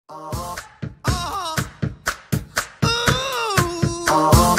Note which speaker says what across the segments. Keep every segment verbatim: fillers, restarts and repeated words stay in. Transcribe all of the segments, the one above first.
Speaker 1: Uh-huh. Uh-huh. Ooh. Uh-huh.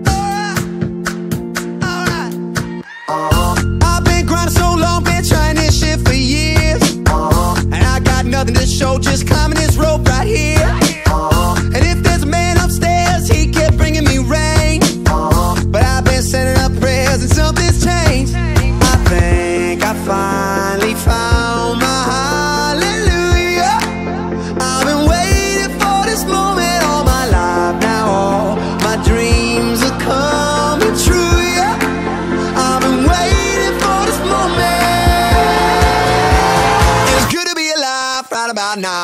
Speaker 1: Alright. Alright. Uh-huh. I've been grinding so long, been trying this shit for years. Uh-huh. And I got nothing to show, just climbing this rope right here. Uh-huh. And if there's a man upstairs, he kept bringing me rain. Uh-huh. But I've been sending up prayers and something's changed. I think I finally found my hallelujah. I've been waiting for this moment all my life now. All my dreams are coming true, yeah. I've been waiting for this moment. It's good to be alive right about now.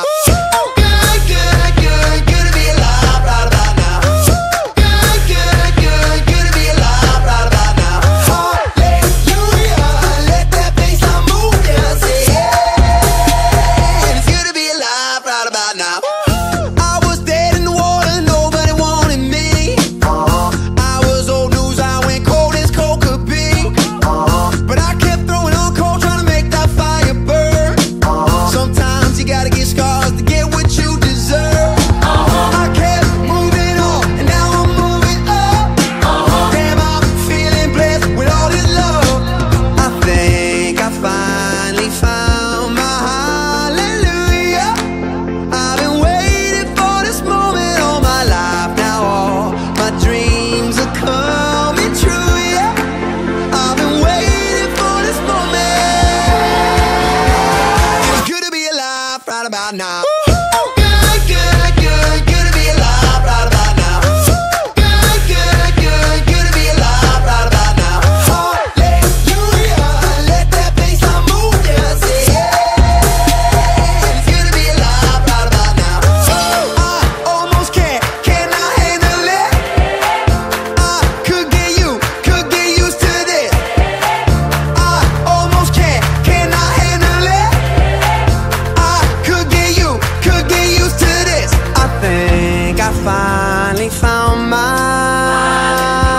Speaker 1: Right about now. Good, good, good, good to be alive right about now. Good, good, good, good to be alive right about now. Hallelujah, let that bass line move, yeah, say yeah. It's good to be alive right about now. I almost can't, cannot handle it. I could get you, could get used to this. I almost can't, cannot handle it. I finally found mine.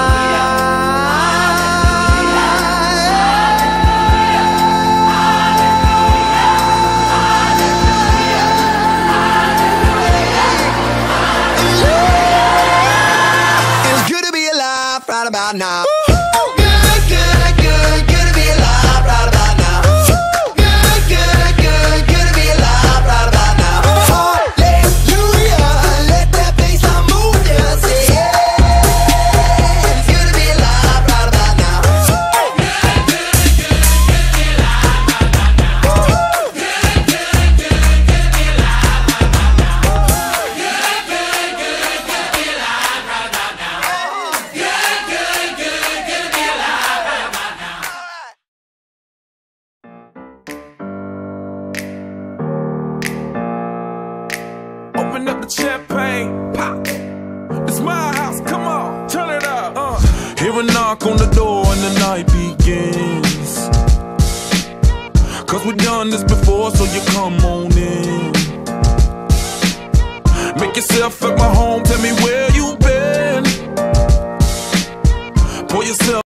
Speaker 1: It's good to be alive right about now. Good, good, good, good to be alive right about now. Good, good, good, good to be alive right about now. Hallelujah, let that bass line move, yeah, say yeah. It's good to be alive right about now.
Speaker 2: Open up the champagne, pop. It's my house, come on, turn it up. Uh. Hear a knock on the door and the night begins. Cause we've done this before, so you come on in. Make yourself at my home, tell me where you been. Pour yourself